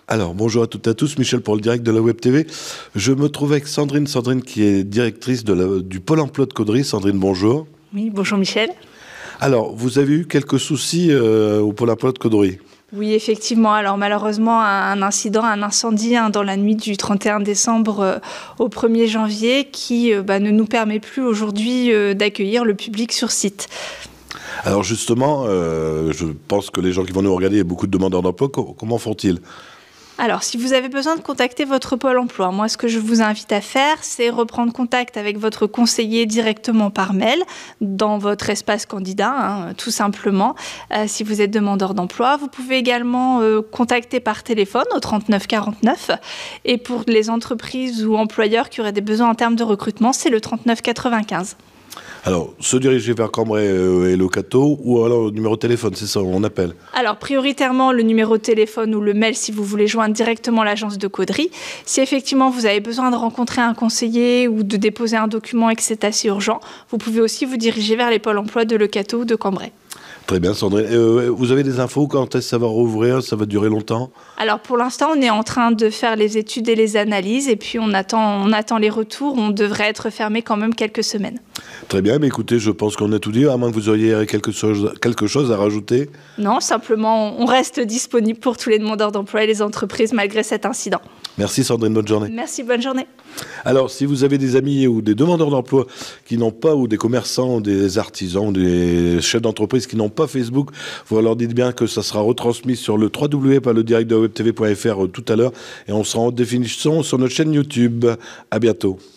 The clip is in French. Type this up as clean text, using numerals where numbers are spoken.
Alors, bonjour à toutes et à tous, Michel pour le direct de la Web TV. Je me trouve avec Sandrine qui est directrice du Pôle emploi de Caudry. Sandrine, bonjour. Oui, bonjour Michel. Alors, vous avez eu quelques soucis au Pôle emploi de Caudry? Oui, effectivement. Alors malheureusement, un incendie dans la nuit du 31 décembre au 1er janvier qui ne nous permet plus aujourd'hui d'accueillir le public sur site. Alors justement, je pense que les gens qui vont nous regarder, il y a beaucoup de demandeurs d'emploi. Comment font-ils ? Alors, si vous avez besoin de contacter votre Pôle emploi, moi, ce que je vous invite à faire, c'est reprendre contact avec votre conseiller directement par mail dans votre espace candidat, tout simplement, si vous êtes demandeur d'emploi. Vous pouvez également contacter par téléphone au 39 49. Et pour les entreprises ou employeurs qui auraient des besoins en termes de recrutement, c'est le 39 95. Alors, se diriger vers Cambrai et Locato ou alors le numéro de téléphone, c'est ça, on appelle? Alors, prioritairement, le numéro de téléphone ou le mail si vous voulez joindre directement l'agence de Caudry. Si effectivement vous avez besoin de rencontrer un conseiller ou de déposer un document et que c'est assez urgent, vous pouvez aussi vous diriger vers les pôles emploi de Locato ou de Cambrai. Très bien, Sandrine. Vous avez des infos quand est-ce que ça va rouvrir? Ça va durer longtemps? Alors pour l'instant, on est en train de faire les études et les analyses et puis on attend les retours. On devrait être fermé quand même quelques semaines. Très bien, mais écoutez, je pense qu'on a tout dit, à moins que vous auriez quelque chose à rajouter. Non, simplement, on reste disponible pour tous les demandeurs d'emploi et les entreprises malgré cet incident. Merci Sandrine, bonne journée. Merci, bonne journée. Alors, si vous avez des amis ou des demandeurs d'emploi qui n'ont pas, ou des commerçants, ou des artisans, ou des chefs d'entreprise qui n'ont pas Facebook, vous leur dites bien que ça sera retransmis sur le www.ledirect-de-webtv.fr tout à l'heure, et on sera en définition sur notre chaîne YouTube. À bientôt.